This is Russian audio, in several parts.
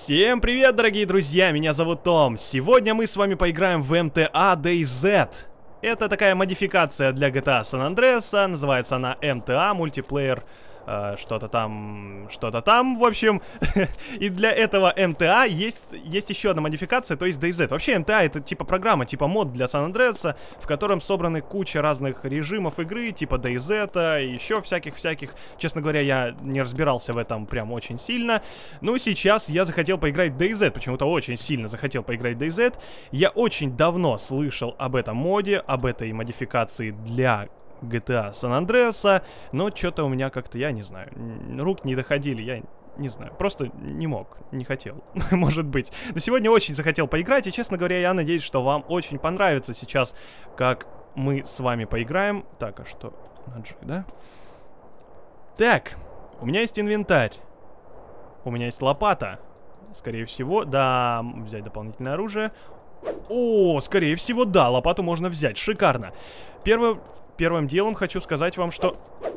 Всем привет, дорогие друзья, меня зовут Том. Сегодня мы с вами поиграем в MTA DayZ. Это такая модификация для GTA San Andreas, называется она MTA, мультиплеер, что-то там, в общем. И для этого MTA есть еще одна модификация, то есть DayZ. Вообще MTA это типа программа, типа мод для San Andreas, в котором собраны куча разных режимов игры, типа DayZ, и еще всяких. Честно говоря, я не разбирался в этом прям очень сильно. Но сейчас я захотел поиграть в DayZ, почему-то очень сильно захотел поиграть в DayZ. Я очень давно слышал об этом моде, об этой модификации для GTA San Andreas, но что-то у меня как-то, я не знаю, рук не доходили, я не знаю, просто не мог, не хотел, может быть. Но сегодня очень захотел поиграть, и, честно говоря, я надеюсь, что вам очень понравится сейчас, как мы с вами поиграем. Так, а что? На G, да? Так, у меня есть инвентарь, у меня есть лопата, скорее всего, да, взять дополнительное оружие. О, скорее всего, да, лопату можно взять, шикарно. Первым делом хочу сказать вам, что...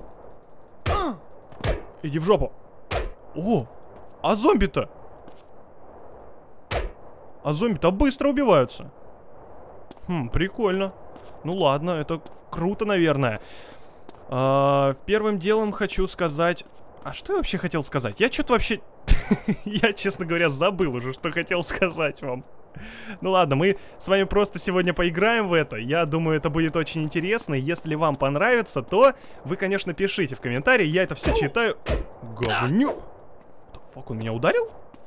Иди в жопу. О, а зомби-то? А зомби-то быстро убиваются. Прикольно. Ну ладно, это круто, наверное. Первым делом хочу сказать... А что я вообще хотел сказать? Я что-то вообще... Я, честно говоря, забыл уже, что хотел сказать вам. Ну ладно, мы с вами просто сегодня поиграем в это. Я думаю, это будет очень интересно. Если вам понравится, то вы, конечно, пишите в комментарии. Я это все читаю. Говню. Фак, он меня ударил?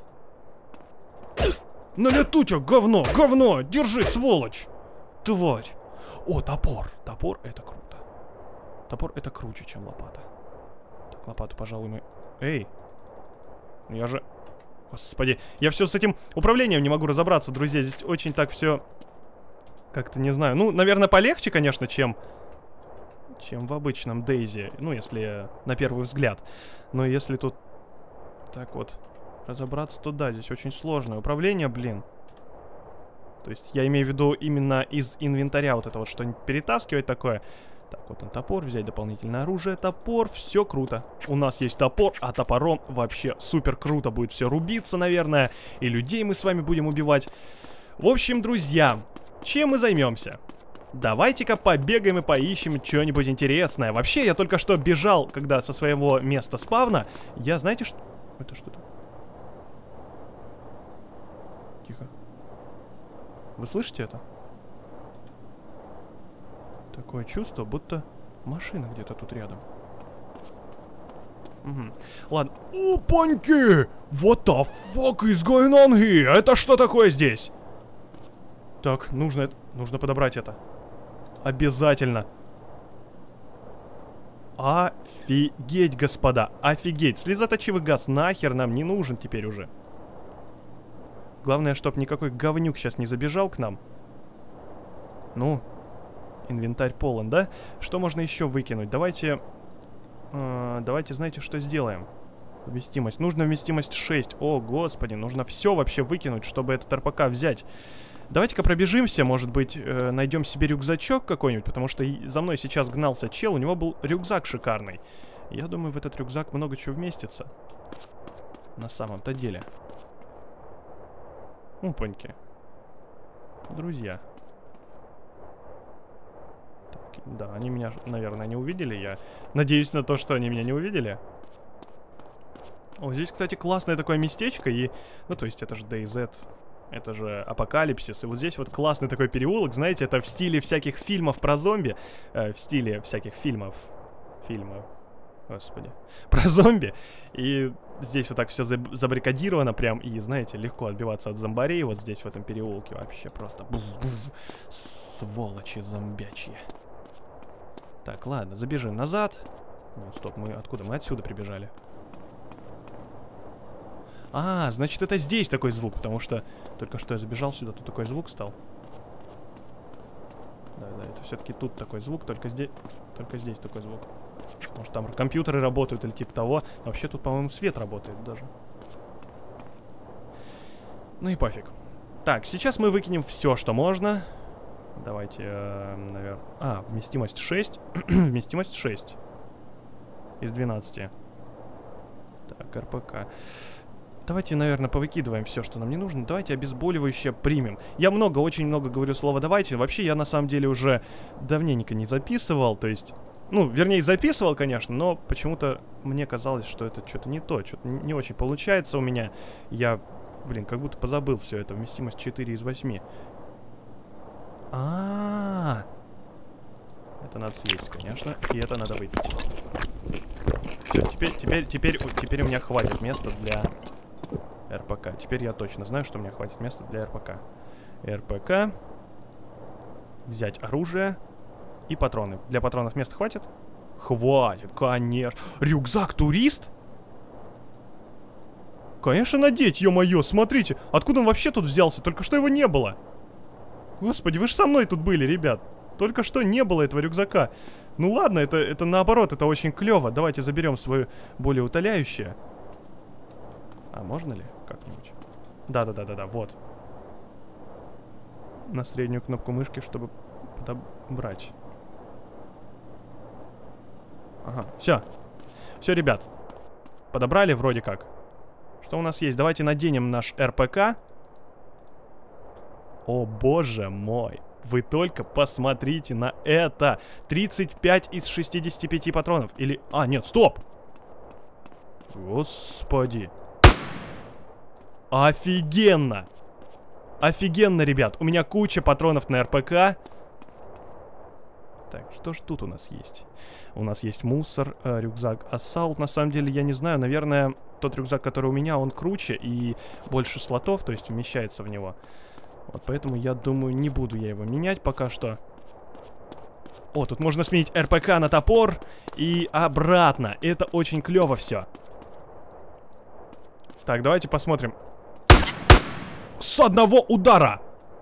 На летучек, говно, говно. Держи, сволочь. Тварь. О, топор. Топор, это круто. Топор, это круче, чем лопата. Так, лопату, пожалуй, мы... Эй. Я же... Господи, я все с этим управлением не могу разобраться, друзья. Здесь очень так все... Как-то не знаю. Ну, наверное, полегче, конечно, чем в обычном Дейзи. Ну, если на первый взгляд. Но если тут так вот разобраться, то да, здесь очень сложное управление, блин. То есть я имею в виду именно из инвентаря вот это вот что-нибудь перетаскивать такое. Так, вот он топор, взять дополнительное оружие, топор, все круто. У нас есть топор, а топором вообще супер круто будет все рубиться, наверное. И людей мы с вами будем убивать. В общем, друзья, чем мы займемся? Давайте-ка побегаем и поищем что-нибудь интересное. Вообще, я только что бежал, когда со своего места спавна. Я, знаете, что... Это что-то? Тихо. Вы слышите это? Такое чувство, будто машина где-то тут рядом. Ладно. Опаньки! What the fuck is going on here? Это что такое здесь? Так, нужно подобрать это. Обязательно. Офигеть, господа. Офигеть. Слезоточивый газ нахер нам не нужен теперь уже. Главное, чтоб никакой говнюк сейчас не забежал к нам. Ну... Инвентарь полон, да? Что можно еще выкинуть? Давайте, знаете, что сделаем? Вместимость. Нужно вместимость 6. О, господи, нужно все вообще выкинуть, чтобы этот РПК взять. Давайте-ка пробежимся, может быть, найдем себе рюкзачок какой-нибудь, потому что за мной сейчас гнался чел, у него был рюкзак шикарный. Я думаю, в этот рюкзак много чего вместится. На самом-то деле. Опаньки. Друзья. Да, они меня, наверное, не увидели. Я надеюсь на то, что они меня не увидели. О, здесь, кстати, классное такое местечко. И, ну, то есть это же DayZ, это же Апокалипсис. И вот здесь вот классный такой переулок. Знаете, это в стиле всяких фильмов про зомби. В стиле всяких фильмов. Господи. Про зомби. И здесь вот так все забаррикадировано прям. И, знаете, легко отбиваться от зомбарей. Вот здесь, в этом переулке, вообще просто... Сволочи зомбячьи. Так, ладно, забежим назад. Ну, стоп, мы откуда? Мы отсюда прибежали. А, значит, это здесь такой звук, потому что только что я забежал сюда, тут такой звук стал. Да, это все-таки тут такой звук, только здесь такой звук. Может, там компьютеры работают или типа того. Вообще тут, по-моему, свет работает даже. Ну и пофиг. Так, сейчас мы выкинем все, что можно. Давайте, наверное... вместимость 6. Вместимость 6. Из 12. Так, РПК. Давайте, наверное, повыкидываем все, что нам не нужно. Давайте обезболивающее примем. Я очень много говорю слово «давайте». Вообще, я на самом деле уже давненько не записывал. То есть, ну, вернее, записывал, конечно, но почему-то мне казалось, что это что-то не то. Что-то не очень получается у меня. Я, блин, как будто позабыл все это. Вместимость 4 из 8. Это надо съесть, конечно. И это надо выпить. Все, теперь у меня хватит места для РПК. Теперь я точно знаю, что у меня хватит места для РПК. РПК. Взять оружие и патроны. Для патронов места хватит? Хватит, конечно. Рюкзак-турист? Конечно, надеть, ё-моё, смотрите. Откуда он вообще тут взялся? Только что его не было. Господи, вы же со мной тут были, ребят. Только что не было этого рюкзака. Ну ладно, это наоборот, это очень клево. Давайте заберем свое более утоляющее. А можно ли как-нибудь? Да, вот. На среднюю кнопку мышки, чтобы подобрать. Ага, все. Все, ребят. Подобрали вроде как. Что у нас есть? Давайте наденем наш РПК. О, боже мой. Вы только посмотрите на это. 35 из 65 патронов. Или... А, нет, стоп. Господи. Офигенно. Офигенно, ребят. У меня куча патронов на РПК. Так, что ж тут у нас есть? У нас есть мусор, рюкзак Assault. На самом деле, я не знаю. Наверное, тот рюкзак, который у меня, он круче и больше слотов, то есть вмещается в него. Вот поэтому я думаю, не буду я его менять пока что. О, тут можно сменить РПК на топор и обратно. Это очень клево все. Так, давайте посмотрим. С одного удара!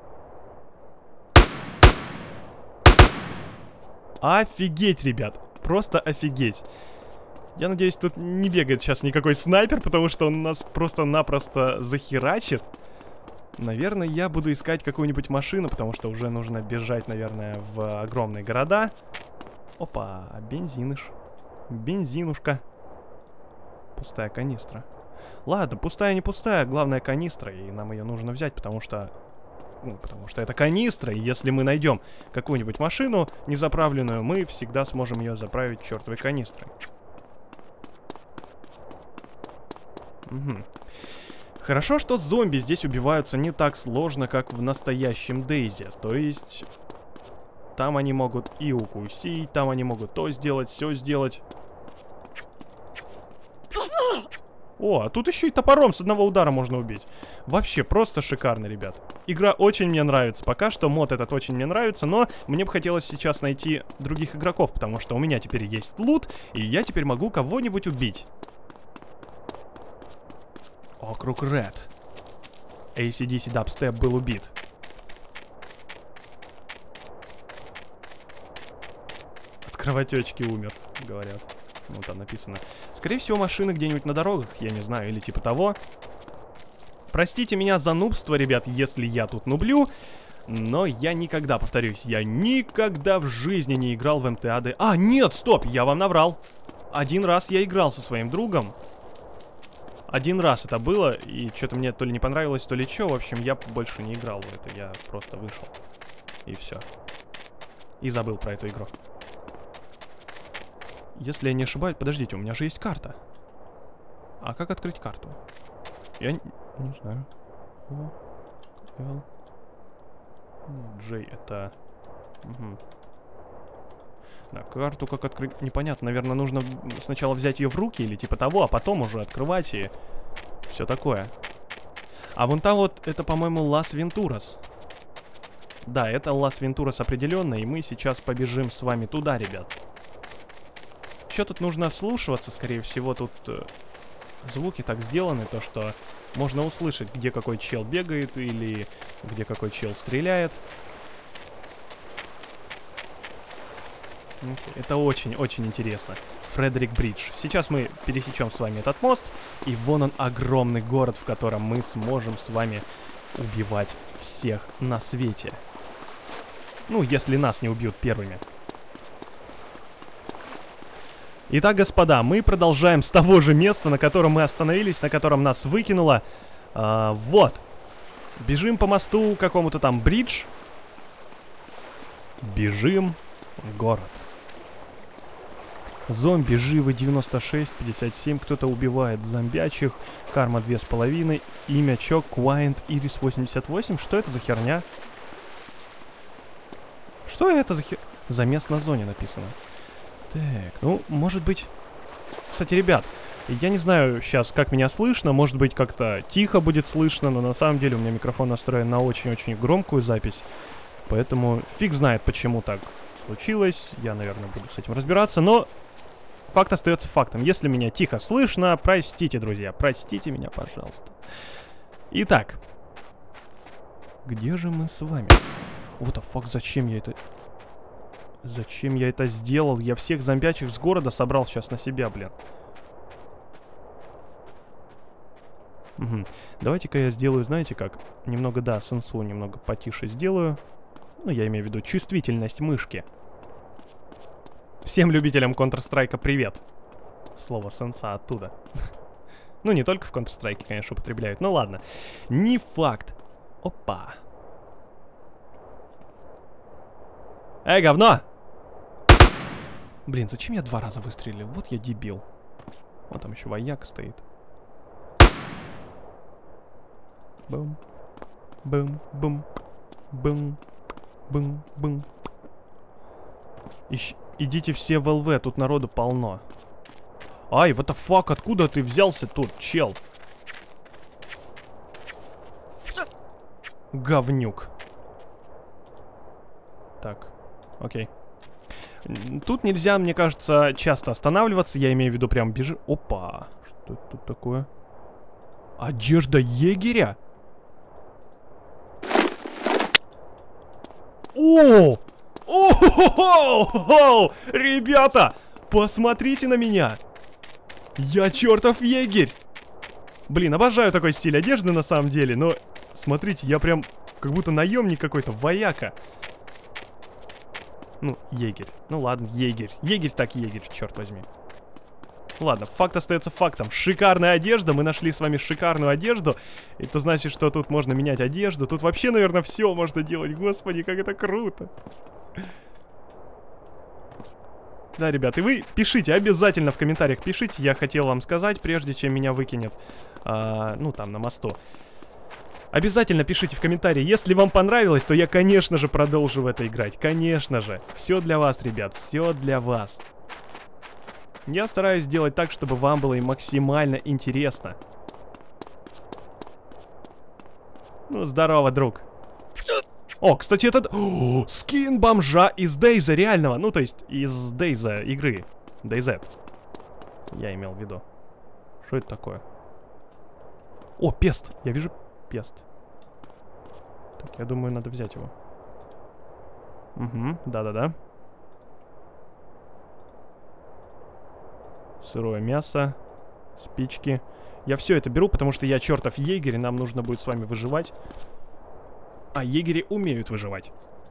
Офигеть, ребят. Просто офигеть. Я надеюсь, тут не бегает сейчас никакой снайпер, потому что он нас просто-напросто захерачит. Наверное, я буду искать какую-нибудь машину, потому что уже нужно бежать, наверное, в огромные города. Опа, бензиныш. Бензинушка. Пустая канистра. Ладно, пустая не пустая, главное канистра, и нам ее нужно взять, потому что... Ну, потому что это канистра, и если мы найдем какую-нибудь машину незаправленную, мы всегда сможем ее заправить чертовой канистрой. Угу. Хорошо, что зомби здесь убиваются не так сложно, как в настоящем Дейзе. То есть, там они могут и укусить, там они могут то сделать, все сделать. О, а тут еще и топором с одного удара можно убить. Вообще, просто шикарно, ребят. Игра очень мне нравится. Пока что мод этот очень мне нравится, но мне бы хотелось сейчас найти других игроков, потому что у меня теперь есть лут, и я теперь могу кого-нибудь убить. Округ Ред. AC/DC Dubstep был убит. От кровотечки умер, говорят. Ну, там написано. Скорее всего, машины где-нибудь на дорогах, я не знаю, или типа того. Простите меня за нубство, ребят, если я тут нублю. Но я никогда, повторюсь, я никогда в жизни не играл в МТА. А, нет, стоп, я вам наврал. Один раз я играл со своим другом. Один раз это было, и что-то мне то ли не понравилось, то ли что. В общем, я больше не играл в это, я просто вышел. И все. И забыл про эту игру. Если я не ошибаюсь... Подождите, у меня же есть карта. А как открыть карту? Я не знаю. О, L. J это... Угу. Да, карту как открыть, непонятно. Наверное, нужно сначала взять ее в руки или типа того, а потом уже открывать и все такое. А вон там вот, это, по-моему, Лас Вентурас. Да, это Лас Вентурас определенно, и мы сейчас побежим с вами туда, ребят. Еще тут нужно вслушиваться, скорее всего, тут звуки так сделаны, то что можно услышать, где какой чел бегает или где какой чел стреляет. Это очень-очень интересно. Фредерик Бридж. Сейчас мы пересечем с вами этот мост, и вон он, огромный город, в котором мы сможем с вами убивать всех на свете. Ну, если нас не убьют первыми. Итак, господа, мы продолжаем с того же места, на котором мы остановились, на котором нас выкинуло. Вот. Бежим по мосту какому-то там бридж. Бежим в город. Зомби живы 96, 57. Кто-то убивает зомбячих. Карма 2,5. Имя Чок, Квайнт, Ирис 88. Что это за херня? Что это за херня? Замес на зоне написано. Так, ну, может быть... Кстати, ребят, я не знаю сейчас, как меня слышно. Может быть, как-то тихо будет слышно, но на самом деле у меня микрофон настроен на очень-очень громкую запись. Поэтому фиг знает, почему так случилось. Я, наверное, буду с этим разбираться, но факт остается фактом. Если меня тихо слышно, простите, друзья, простите меня, пожалуйста. Итак, где же мы с вами? Вот фак, зачем я это... Зачем я это сделал? Я всех зомбячих с города собрал сейчас на себя, блин. Угу. Давайте-ка я сделаю, знаете как? Немного, да, сенсу немного потише сделаю. Ну, я имею в виду чувствительность мышки. Всем любителям Counter-Strike привет. Слово сенса оттуда. Ну, не только в Counter-Strike, конечно, употребляют. Ну, ладно. Не факт. Опа. Эй, говно! Блин, зачем я 2 раза выстрелил? Вот я дебил. Вот там еще вояк стоит. Бум. Бум. Бум. Бум. Бум. Бум. Идите все в ЛВ, тут народу полно. Ай, what the fuck, откуда ты взялся тут, чел? Говнюк. Так, окей. Тут нельзя, мне кажется, часто останавливаться. Я имею в виду прям бежи. Опа, что это тут такое? Одежда егеря? О! О! Ребята, посмотрите на меня. Я чертов егерь. Блин, обожаю такой стиль одежды на самом деле. Но смотрите, я прям как будто наемник какой-то, вояка. Ну, егерь. Ну ладно, егерь. Егерь так егерь, черт возьми. Ладно, факт остается фактом. Шикарная одежда. Мы нашли с вами шикарную одежду. Это значит, что тут можно менять одежду. Тут вообще, наверное, все можно делать. Господи, как это круто. Да, ребят, и вы пишите, обязательно в комментариях пишите. Я хотел вам сказать, прежде чем меня выкинет, ну, там, на мосту. Обязательно пишите в комментарии, если вам понравилось, то я, конечно же, продолжу в это играть. Конечно же. Все для вас, ребят, все для вас. Я стараюсь сделать так, чтобы вам было и максимально интересно. Ну, здорово, друг. О, кстати, этот... О, скин бомжа из Дейза реального. Ну, то есть, из Дейза игры. DayZ. Я имел в виду. Что это такое? О, пест. Я вижу... Пест. Так, я думаю, надо взять его. Угу, да-да-да. Сырое мясо. Спички. Я все это беру, потому что я чертов егерь, и нам нужно будет с вами выживать. А егери умеют выживать.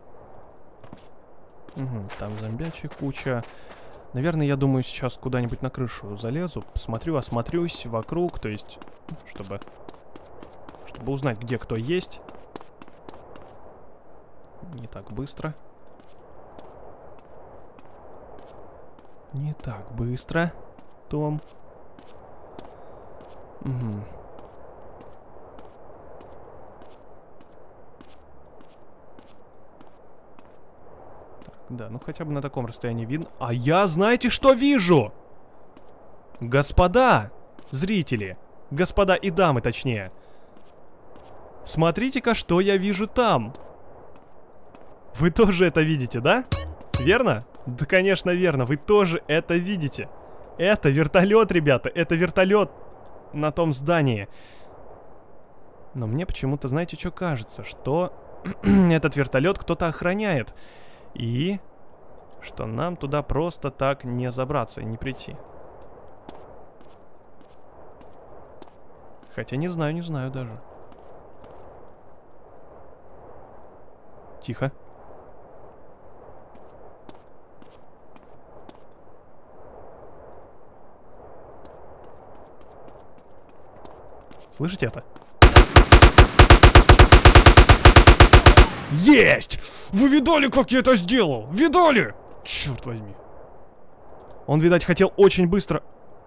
Угу, там зомбячий куча. Наверное, я думаю, сейчас куда-нибудь на крышу залезу. Посмотрю, осмотрюсь вокруг, то есть, чтобы узнать, где кто есть. Не так быстро. Не так быстро, Том. Угу. Так, да, ну хотя бы на таком расстоянии видно. А я, знаете, что вижу? Господа зрители, господа и дамы, точнее. Смотрите-ка, что я вижу там. Вы тоже это видите, да? Верно? Да, конечно, верно. Вы тоже это видите. Это вертолет, ребята. Это вертолет на том здании. Но мне почему-то, знаете, что кажется? Что этот вертолет кто-то охраняет. И что нам туда просто так не забраться и не прийти. Хотя не знаю даже. Тихо. Слышите это? Есть! Вы видали, как я это сделал? Видали? Черт возьми. Он, видать, хотел очень быстро...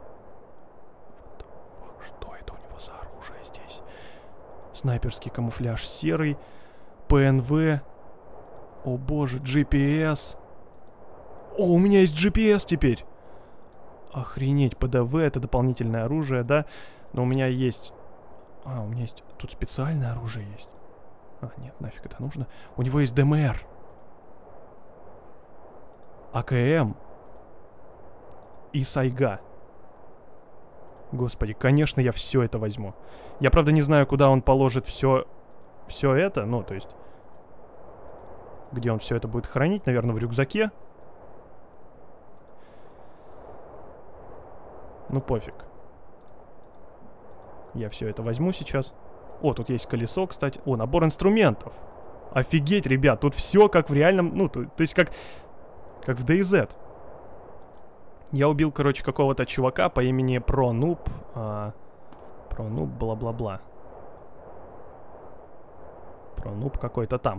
Что это у него за оружие здесь? Снайперский камуфляж серый. ПНВ. О боже, GPS. О, у меня есть GPS теперь. Охренеть, ПДВ, это дополнительное оружие, да? Но у меня есть... А, у меня есть... Тут специальное оружие есть. А, нет, нафиг это нужно. У него есть ДМР. АКМ. И Сайга. Господи, конечно, я все это возьму. Я, правда, не знаю, куда он положит все это. Ну, то есть... Где он все это будет хранить? Наверное, в рюкзаке. Ну, пофиг. Я все это возьму сейчас. О, тут есть колесо, кстати. О, набор инструментов. Офигеть, ребят, тут все как в реальном... Ну, то есть как в DayZ. Я убил, короче, какого-то чувака по имени Пронуб. Пронуб, бла-бла-бла. Пронуб какой-то там.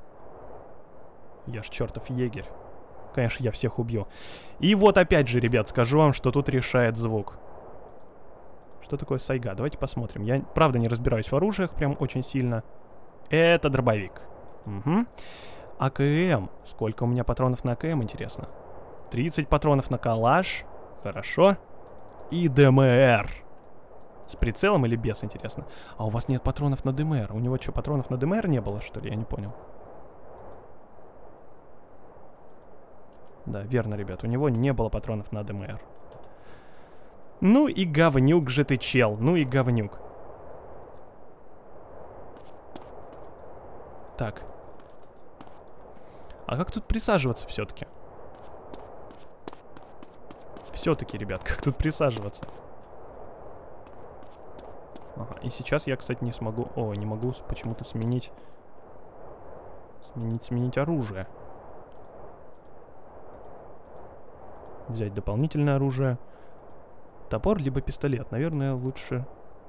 Я ж чертов егерь. Конечно, я всех убью. И вот опять же, ребят, скажу вам, что тут решает звук. Что такое Сайга? Давайте посмотрим. Я, правда, не разбираюсь в оружиях прям очень сильно. Это дробовик. Угу. АКМ. Сколько у меня патронов на АКМ, интересно? 30 патронов на калаш. Хорошо. И ДМР. С прицелом или без, интересно? А у вас нет патронов на ДМР? У него что, патронов на ДМР не было, что ли? Я не понял. Да, верно, ребят. У него не было патронов на ДМР. Ну и говнюк же ты, чел. Ну и говнюк. Так. А как тут присаживаться все-таки? Все-таки, ребят, как тут присаживаться? Ага, и сейчас я, кстати, не смогу... О, не могу почему-то сменить оружие. Взять дополнительное оружие. Топор либо пистолет. Наверное, лучше...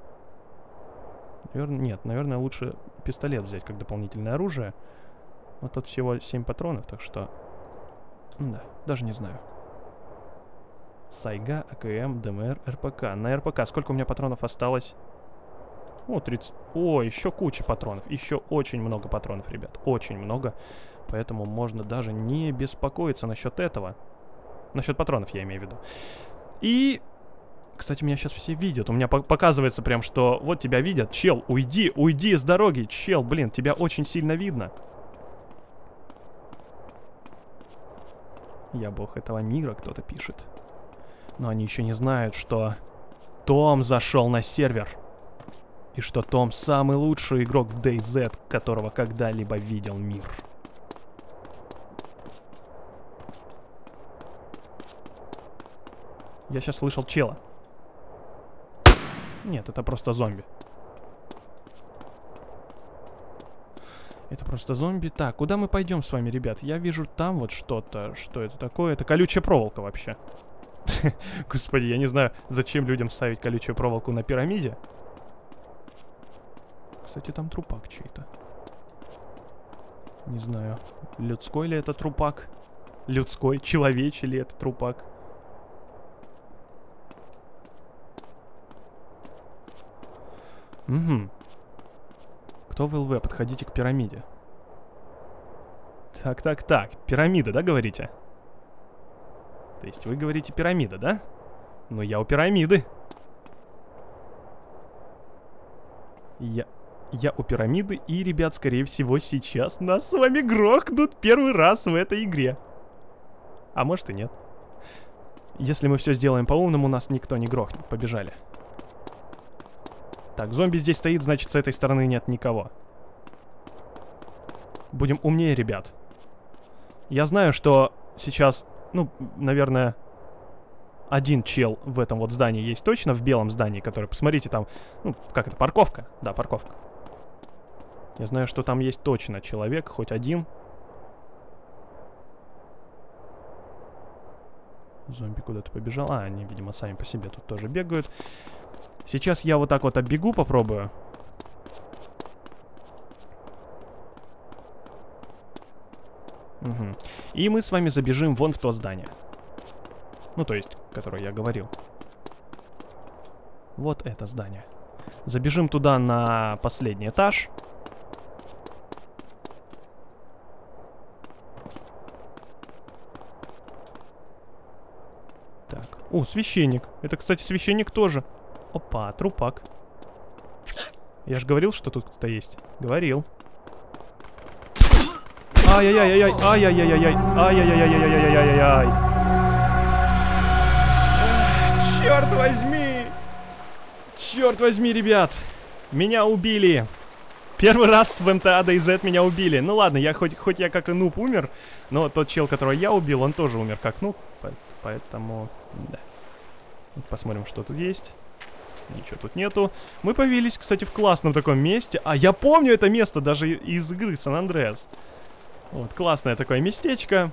Нет, наверное, лучше пистолет взять как дополнительное оружие. Но тут всего 7 патронов, так что... Да, даже не знаю. Сайга, АКМ, ДМР, РПК. На РПК сколько у меня патронов осталось? О, 30... О, еще куча патронов. Еще очень много патронов, ребят. Очень много. Поэтому можно даже не беспокоиться насчет этого. Насчет патронов я имею в виду. И... Кстати, меня сейчас все видят. У меня показывается прям, что вот тебя видят. Чел, уйди, уйди с дороги. Чел, блин, тебя очень сильно видно. Я бог этого мира, кто-то пишет. Но они еще не знают, что Том зашел на сервер. И что Том самый лучший игрок в DayZ, которого когда-либо видел мир. Я сейчас слышал чела. Нет, это просто зомби. Это просто зомби. Так, куда мы пойдем с вами, ребят? Я вижу там вот что-то. Что это такое? Это колючая проволока вообще. Господи, я не знаю, зачем людям ставить колючую проволоку на пирамиде. Кстати, там трупак чей-то. Не знаю, людской ли это трупак? Людской, человечий ли это трупак? Угу. Кто в ЛВ? Подходите к пирамиде. Так. Пирамида, да, говорите? То есть вы говорите пирамида, да? Ну, я у пирамиды. Я у пирамиды, и, ребят, скорее всего, сейчас нас с вами грохнут первый раз в этой игре. А может и нет. Если мы все сделаем по-умному, нас никто не грохнет. Побежали. Так, зомби здесь стоит, значит, с этой стороны нет никого. Будем умнее, ребят. Я знаю, что сейчас, ну, наверное, один чел в этом вот здании есть точно, в белом здании, который, посмотрите, там, ну, как это, парковка? Да, парковка. Я знаю, что там есть точно человек, хоть один. Зомби куда-то побежал. А, они, видимо, сами по себе тут тоже бегают. Сейчас я вот так вот оббегу, попробую. Угу. И мы с вами забежим вон в то здание. Ну, то есть, которое я говорил. Вот это здание. Забежим туда на последний этаж. Так. О, священник. Это, кстати, священник тоже. Опа, трупак. Я же говорил, что тут кто-то есть. Говорил. Ай-яй-яй-яй-яй. Ай-яй-яй-яй-яй. Ай-яй-яй-яй-яй-яй-яй-яй. Черт возьми! Черт возьми, ребят! Меня убили! Первый раз в МТА DayZ меня убили. Ну ладно, я хоть я как и нуб умер, но тот чел, которого я убил, он тоже умер как нуб. Поэтому, да. Посмотрим, что тут есть. Ничего тут нету. Мы появились, кстати, в классном таком месте. А, я помню это место даже из игры San Andreas. Вот, классное такое местечко.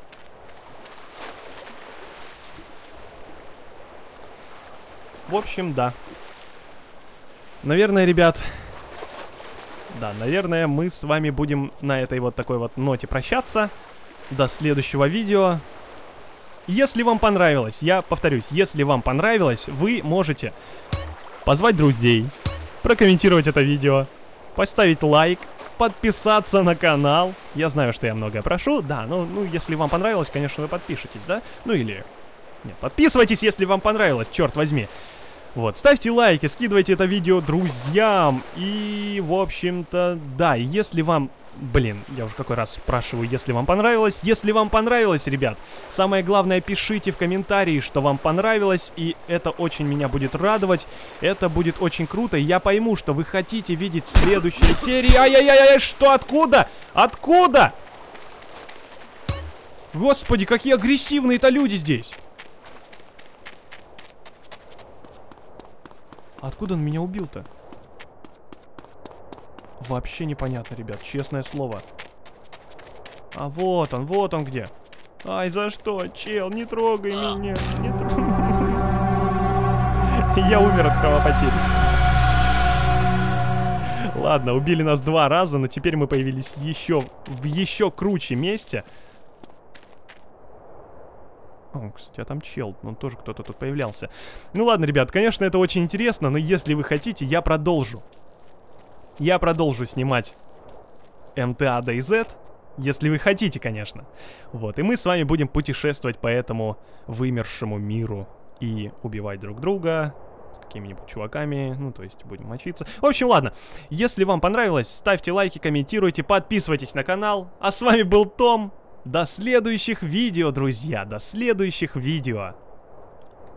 В общем, да. Наверное, ребят... Да, наверное, мы с вами будем на этой вот такой вот ноте прощаться. До следующего видео. Если вам понравилось, я повторюсь, если вам понравилось, вы можете позвать друзей, прокомментировать это видео, поставить лайк, подписаться на канал. Я знаю, что я многое прошу. Да, ну если вам понравилось, конечно, вы подпишитесь, да? Ну или... Нет, подписывайтесь, если вам понравилось, черт возьми. Вот, ставьте лайки, скидывайте это видео друзьям. И, в общем-то, да, если вам... Блин, я уже какой раз спрашиваю, если вам понравилось. Если вам понравилось, ребят, самое главное, пишите в комментарии, что вам понравилось. И это очень меня будет радовать. Это будет очень круто. И я пойму, что вы хотите видеть следующие серии. Ай-яй-яй-яй, что, откуда? Откуда? Господи, какие агрессивные-то люди здесь. Откуда он меня убил-то? Вообще непонятно, ребят, честное слово. А вот он где. Ай, за что, чел, не трогай меня, не трогай. Я умер от кровопотери. Ладно, убили нас 2 раза, но теперь мы появились в еще круче месте. О, кстати, а там чел, он тоже кто-то тут появлялся. Ну ладно, ребят, конечно, это очень интересно, но если вы хотите, я продолжу. Я продолжу снимать МТА DayZ, если вы хотите, конечно. Вот, и мы с вами будем путешествовать по этому вымершему миру и убивать друг друга с какими-нибудь чуваками, ну, то есть будем мочиться. В общем, ладно, если вам понравилось, ставьте лайки, комментируйте, подписывайтесь на канал. А с вами был Том. До следующих видео, друзья, до следующих видео.